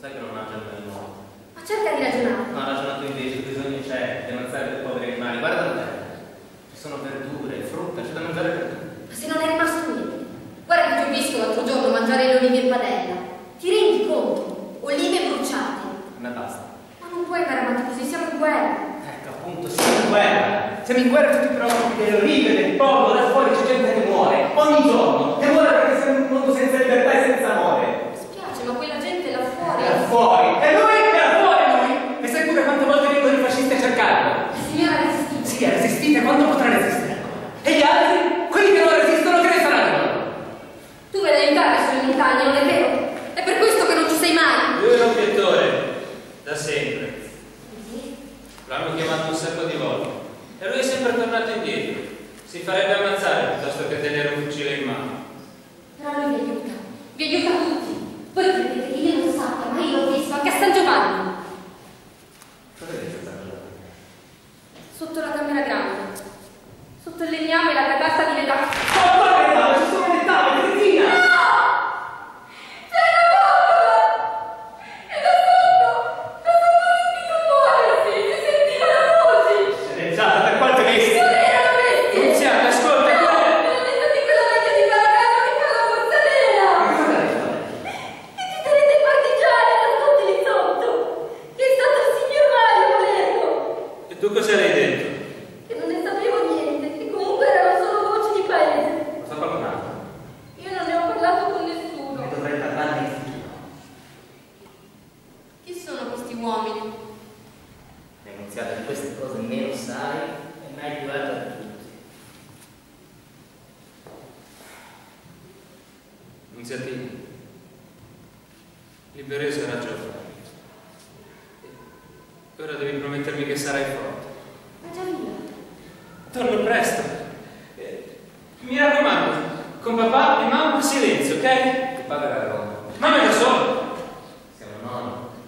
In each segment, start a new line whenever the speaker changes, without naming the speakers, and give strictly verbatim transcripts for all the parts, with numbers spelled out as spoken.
sai che non mangia il bel nuovo.
Ma cerca di ragionare.
No, ha ragionato invece, bisogno c'è di ammazzare dei poveri animali. Guarda te, ci sono verdure, frutta, c'è da mangiare per tutti.
Ma se non è rimasto niente. Guarda che ti ho visto l'altro giorno mangiare le olive in padella. Ti rendi conto? Olive bruciate.
A me basta.
Ma non puoi andare avanti così, siamo in guerra.
Ecco, appunto, siamo in guerra. Siamo in guerra e tu ti preoccupi delle olive, del popolo, da fuori c'è gente che muore. Ogni giorno. Che muore perché siamo in un mondo senza libertà e senza amore.
Mi spiace, ma quella gente là fuori.
È là fuori. E noi? È là fuori noi? E sai pure quante volte vengono i fascisti a cercarlo?
La signora ha resistito.
Sì, ha resistito, quanto potrà resistere ancora? E gli altri? Quelli che non resistono, che ne faranno?
Tu vai ad aiutare sulle montagne, non è vero? È per questo che non ci sei mai.
Lui è un pittore, da sempre. L'hanno chiamato un sacco di volte. E lui è sempre tornato indietro. Si farebbe ammazzare piuttosto che tenere un fucile in mano.
Però lui vi aiuta. Vi aiuta tutti. Voi credete che io non sappia, ma io l'ho visto anche a San Giovanni.
Cosa vedete a San Giovanni?
Sotto la camera grande. Sotto il legname e la carrassa di metà.
Oh, guarda le tavole, ci sono le tavole, cretina!
No! C'è una bomba! E da sotto! Da sotto ho sentito muoversi! Si sentivano voci!
Sceneggiata, per quante bestie?
Non erano bestie!
Nunziata, ascolta,
No,
quella è...
me l'ho detto di quella vecchia di Paragano che fa la borsa nera!
Ma che cosa hai detto?
Che ci tenete partigiani nascosti lì sotto! Che è stato il signor Mario a volerlo!
E tu cosa le hai detto?
Che non ne sapevo niente, che comunque erano solo voci di paese.
Lo so qualcun altro?
Io non ne ho parlato con nessuno.
Ne dovrei parlarne in futuro.
Chi sono questi uomini?
Nunziata, di queste cose meno sai e meglio è per tutti.
Nunziatino, Liberese ha ragione. Ora devi promettermi che sarai forte.
Ma già via.
Torno presto. Eh, mi raccomando, con papà e mamma silenzio, ok?
Che padre era Roma?
Mamma è da sola.
Siamo noi.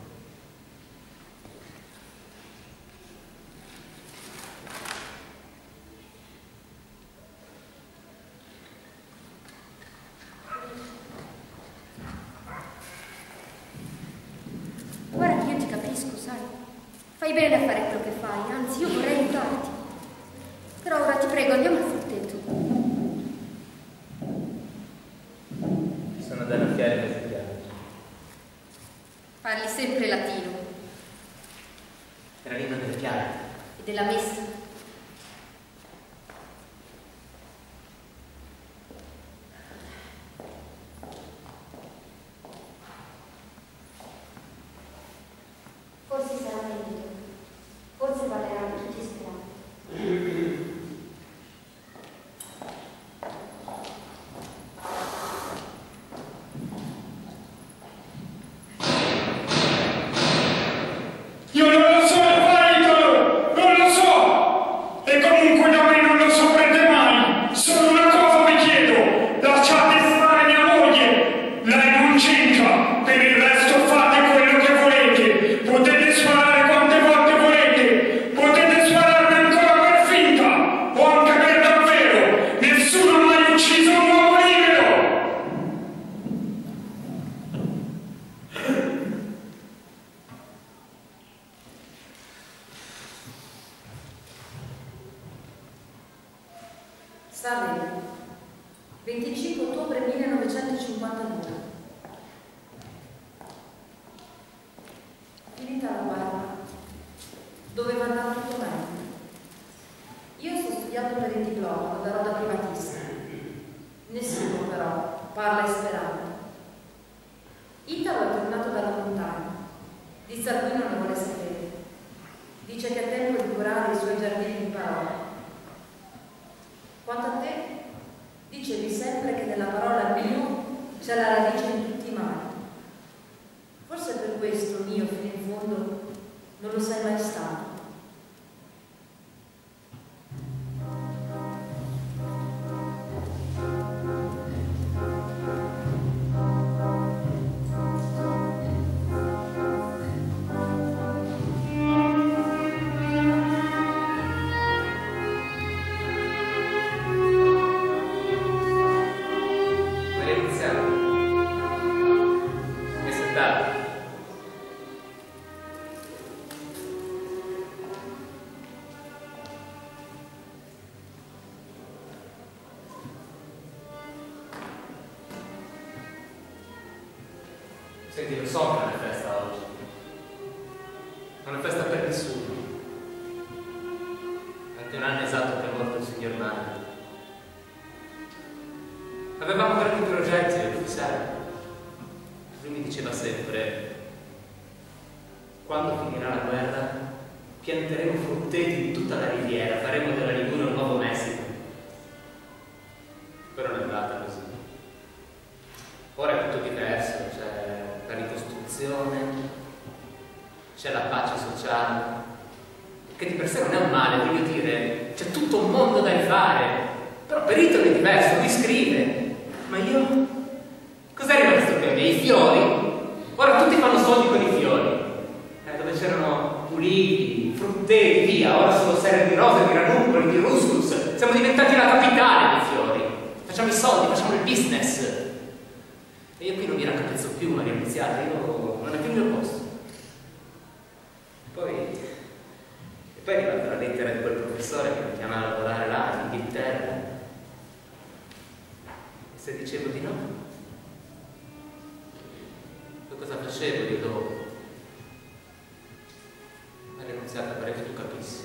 Guarda che io ti capisco, sai? Fai bene a fare quello che fai, anzi io vorrei aiutarti. Però ora ti prego, andiamo al frutteto.
Sono della fiera che si piace.
Parli sempre latino.
Era l'inno del chiaro.
E della messa. Forse sarà meglio. Forse parleranno tutti sperati.
Io non lo so, il Italo, non lo so! E comunque da me non lo saprete mai! Solo una cosa vi chiedo, lasciate stare mia moglie! Lei non c'entra, per il resto fate quello che volete! Potete sparare quante volte volete! Potete spararmi ancora per finta! O anche per davvero! Nessuno ha mai ucciso un uomo libero!
Sta bene. venticinque ottobre millenovecentocinquantadue. Finita la guerra, doveva andare tutto bene. Io sto studiando per il diploma, lo darò da privatista. Nessuno però parla esperanto. Italo è tornato dalla montagna. Di Salvino non ne vuole sapere. Dice che è tempo di curare i suoi giardini di parole. Quanto a te, dicevi sempre che nella parola mio c'è la radice di tutti i mali. Forse per questo mio fino in fondo non lo sei mai stato.
Vuoi iniziare? Che sei tardi?
Senti, lo so che non è festa oggi. Non è festa per nessuno. Anche un anno esatto che è morto il signor Mann. Avevamo tanti progetti nel fissare. Lui mi diceva sempre: quando finirà la guerra pianteremo frutteti in tutta la riviera, faremo della Liguria un nuovo Messico. Però non è andata così. Ora è tutto diverso, c'è la ricostruzione, c'è la pace sociale, che di per sé non è un male, voglio dire, c'è tutto un mondo da rifare. Però Perito è diverso, lui scrive. Ma io? Cos'è rimasto per me? I fiori? Ora tutti fanno soldi con i fiori. Eh, dove c'erano ulivi, frutteti, via, ora sono serre di rose, di ranuncoli, di ruscus. Siamo diventati la capitale dei fiori. Facciamo i soldi, facciamo il business. E io qui non mi raccapezzo più, Maria Annunziata, io non è più il mio posto. Poi, e poi è arrivata la lettera di quel professore che mi chiama a lavorare là in Inghilterra. E se dicevo di no, poi cosa facevo io dopo? Maria Annunziata, pare che tu capissi.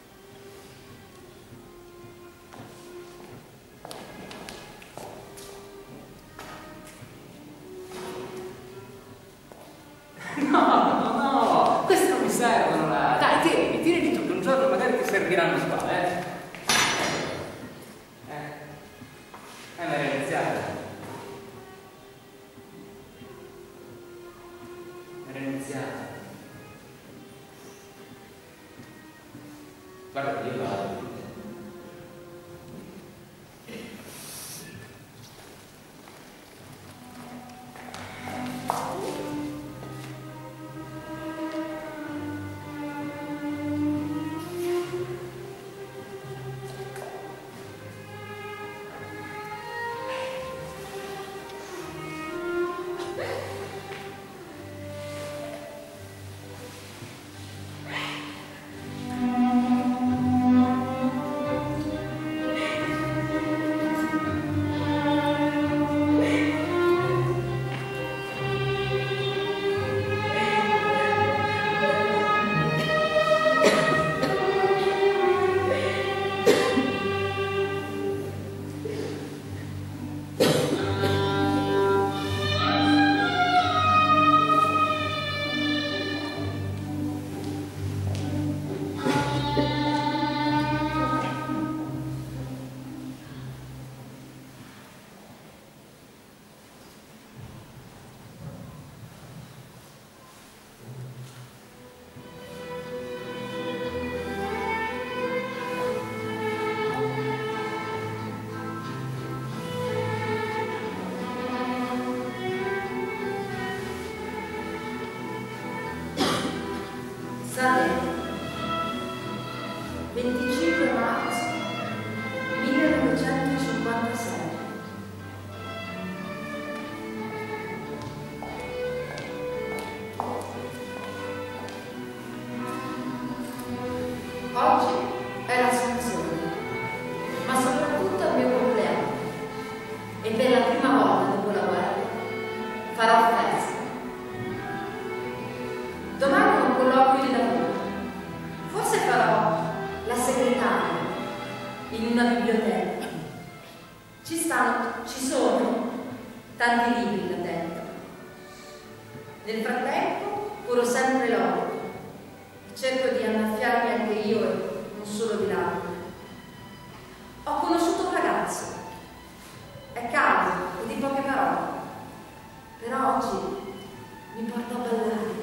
No, no, no, queste non mi servono là. Dai, tieni, tieni tu, che un giorno magari ti serviranno qua, eh. Eh, eh, Maria Annunziata. Maria Annunziata. Guarda che io vado.
venticinque marzo millenovecentocinquantasei. Oggi è l'Assunzione, ma soprattutto è il mio compleanno e per la prima volta dopo la guerra farò festa. Domani ho un colloquio di lavoro, forse farò la segretaria in una biblioteca. Ci stanno, ci sono tanti libri là dentro. Nel frattempo curo sempre l'orto e cerco di annaffiarmi anche io e non solo di lacrime. Ho conosciuto un ragazzo, è caldo e di poche parole, però oggi mi porta a ballare.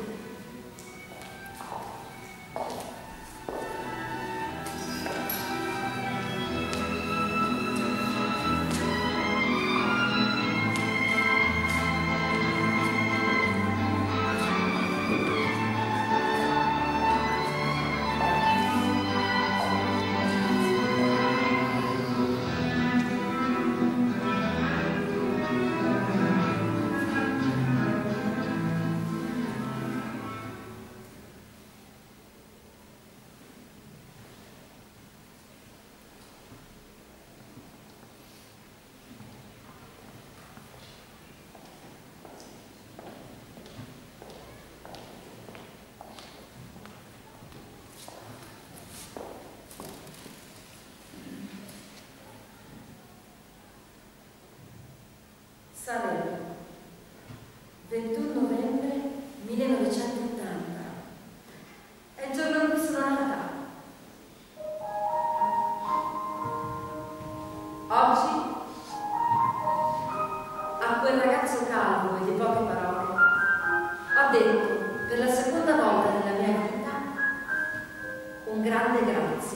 detto per la seconda volta nella mia vita un grande grazie.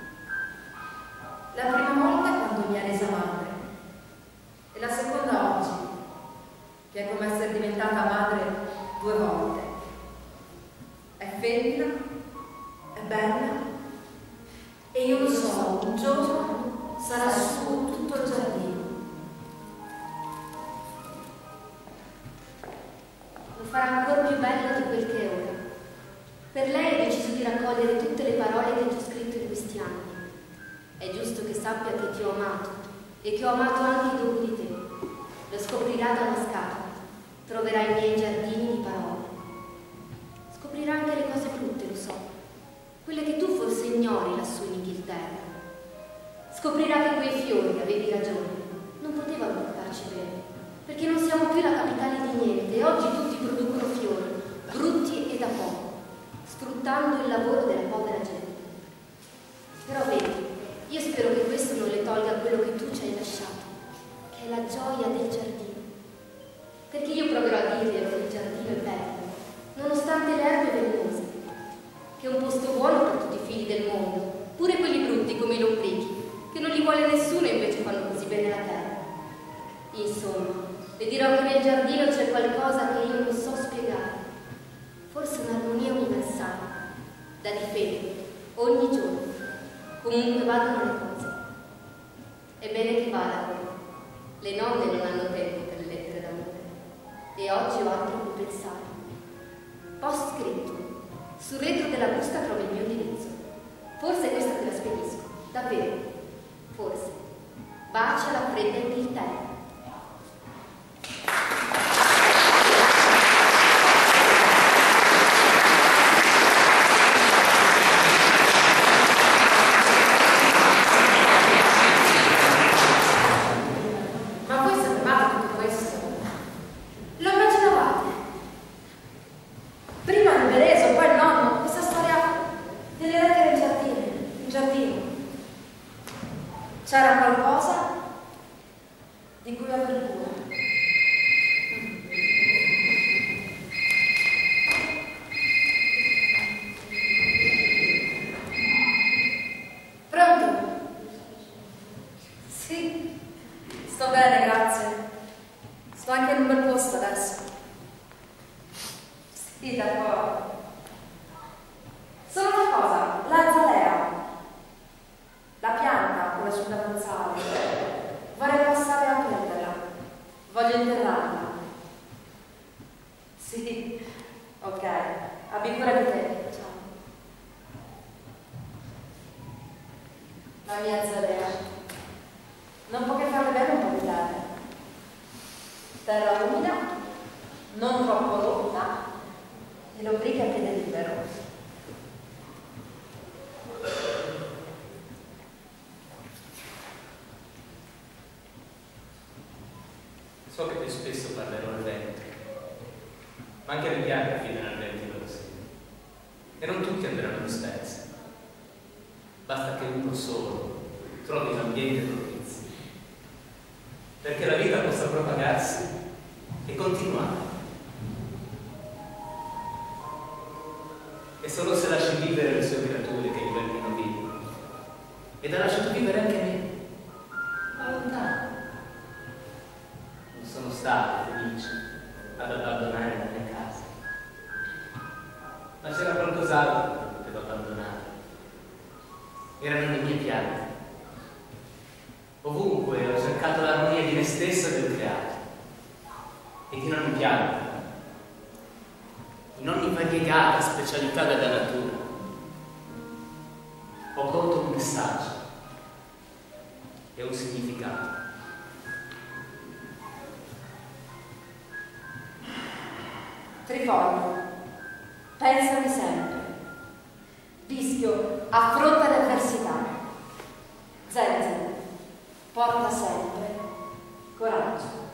La prima volta quando mi ha resa madre e la seconda oggi, che è come essere diventata madre due volte. È femmina, è bella e io lo so, un giorno sarà su tutto il giardino.
Lo farà ancora più bello di quel che è ora. Per lei ho deciso di raccogliere tutte le parole che ti ho scritto in questi anni. È giusto che sappia che ti ho amato e che ho amato anche dopo di te. Lo scoprirà da una scatola. Troverà i miei giardini di parole. Scoprirà anche le cose brutte, lo so. Quelle che tu forse ignori lassù in Inghilterra. Scoprirà che quei fiori, avevi ragione, non potevano portarci bene, perché non siamo più la capitale di niente e oggi tutti producono fiori, brutti e da poco, sfruttando il lavoro della povera gente. Però vedi, io spero che questo non le tolga quello che tu ci hai lasciato, che è la gioia del giardino. Perché io proverò a dirle che il giardino è bello, nonostante le erbe velenose, che è un posto buono per tutti i figli del mondo, pure quelli brutti come i lombrichi, che non li vuole nessuno e invece fanno così bene la terra. Insomma, le dirò che nel giardino c'è qualcosa che io non so spiegare, forse un'armonia universale, da difendere ogni giorno, comunque vadano le cose. È bene che vadano, le nonne non hanno tempo per le lettere d'amore, e oggi ho altro cui pensare. Post scritto, sul retro della busta trovo il mio indirizzo. Forse questa te la spedisco, davvero, forse. Bacia la fredda Inghilterra.
C'era qualcosa di cui aver cura. Pronto? Sì, sto bene, grazie. Sto anche in un bel posto adesso. Sì, d'accordo. Solo una cosa, la zalea. La pianta, quella sul davanzale, vorrei passare a prenderla. Voglio interrarla. Sì, ok. Abbi cura di te. Ciao. La mia zalea. Non può che farle bene un po' di terra. Terra umida, non troppo rotta, e lombriche a piede libero.
So che più spesso parlerò al vento, ma anche le piante affidano al vento i loro segni. E non tutti andranno dispersi. Basta che uno solo trovi un ambiente propizio, perché la vita possa propagarsi e continuare. E solo se lasci vivere le sue creature che diventino vive. Ed ha lasciato vivere anche me, ma lontano. Sono stato felice ad abbandonare la mia casa, ma c'era qualcos'altro che devo abbandonare. Erano le mie piante. Ovunque ho cercato l'armonia di me stesso e del creato, ed in ogni pianta, in ogni variegata specialità della natura, ho colto un messaggio e un significato.
Trifoglio, pensami sempre. Vischio, affronta le avversità. Zenzero, porta sempre coraggio.